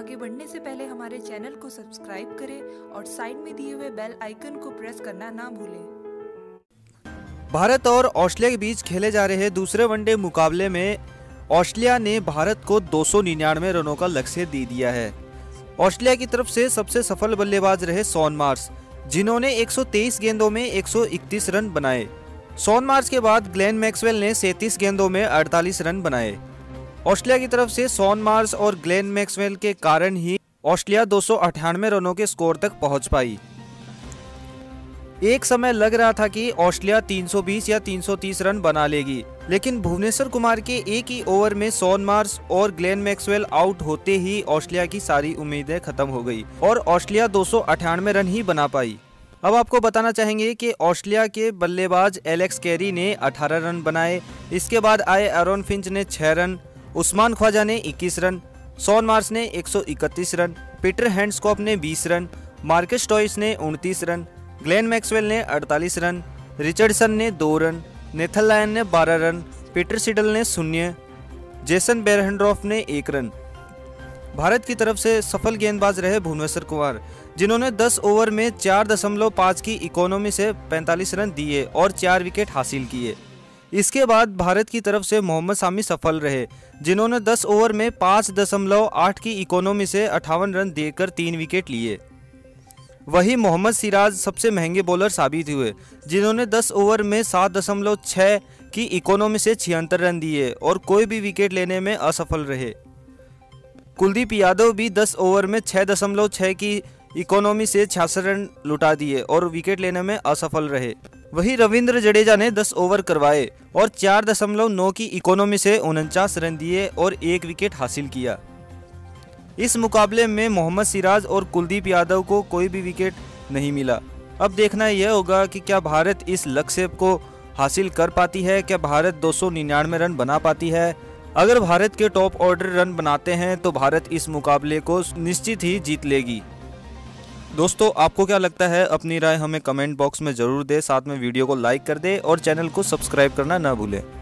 आगे बढ़ने से पहले हमारे चैनल को सब्सक्राइब करें और साइड में दिए हुए बेल आइकन को प्रेस करना ना भूलें। भारत और ऑस्ट्रेलिया के बीच खेले जा रहे दूसरे वनडे मुकाबले में ऑस्ट्रेलिया ने भारत को 299 रनों का लक्ष्य दे दिया है। ऑस्ट्रेलिया की तरफ से सबसे सफल बल्लेबाज रहे शॉन मार्श, जिन्होंने 123 गेंदों में 131 रन बनाए। शॉन मार्श के बाद ग्लेन मैक्सवेल ने 37 गेंदों में 48 रन बनाए। ऑस्ट्रेलिया की तरफ से शॉन मार्श और ग्लेन मैक्सवेल के कारण ही ऑस्ट्रेलिया 298 रनों के स्कोर तक पहुंच पाई। एक समय लग रहा था कि ऑस्ट्रेलिया 320 या 330 रन बना लेगी, लेकिन भुवनेश्वर कुमार के एक ही ओवर में शॉन मार्श और ग्लेन मैक्सवेल आउट होते ही ऑस्ट्रेलिया की सारी उम्मीदें खत्म हो गई और ऑस्ट्रेलिया 298 रन ही बना पाई। अब आपको बताना चाहेंगे कि ऑस्ट्रेलिया के बल्लेबाज एलेक्स कैरी ने 18 रन बनाए। इसके बाद आए एरन फिंच ने 6 रन, उस्मान ख्वाजा ने 21 रन, शॉन मार्श ने 131 रन, पीटर हैंड्सकॉप ने 20 रन, मार्कस स्टोइस ने 29 रन, ग्लेन मैक्सवेल ने 48 रन, रिचर्डसन ने 2 रन, नेथन लायन ने 12 रन, पीटर सिडल ने 0, जेसन बेरहंड्रॉफ ने 1 रन। भारत की तरफ से सफल गेंदबाज रहे भुवनेश्वर कुमार, जिन्होंने 10 ओवर में 4.5 की इकोनॉमी से 45 रन दिए और 4 विकेट हासिल किए। इसके बाद भारत की तरफ से मोहम्मद शामी सफल रहे, जिन्होंने 10 ओवर में 5.8 की इकोनॉमी से 58 रन देकर 3 विकेट लिए। वहीं मोहम्मद सिराज सबसे महंगे बॉलर साबित हुए, जिन्होंने 10 ओवर में 7.6 की इकोनॉमी से 76 रन दिए और कोई भी विकेट लेने में असफल रहे। कुलदीप यादव भी 10 ओवर में 6.6 की इकोनॉमी से 66 रन लुटा दिए और विकेट लेने में असफल रहे। वहीं रविंद्र जडेजा ने 10 ओवर करवाए और 4.9 की इकोनॉमी से 49 रन दिए और 1 विकेट हासिल किया। इस मुकाबले में मोहम्मद सिराज और कुलदीप यादव को कोई भी विकेट नहीं मिला। अब देखना यह होगा कि क्या भारत इस लक्ष्य को हासिल कर पाती है, क्या भारत 299 रन बना पाती है। अगर भारत के टॉप ऑर्डर रन बनाते हैं तो भारत इस मुकाबले को निश्चित ही जीत लेगी। दोस्तों, आपको क्या लगता है? अपनी राय हमें कमेंट बॉक्स में ज़रूर दें, साथ में वीडियो को लाइक कर दें और चैनल को सब्सक्राइब करना ना भूलें।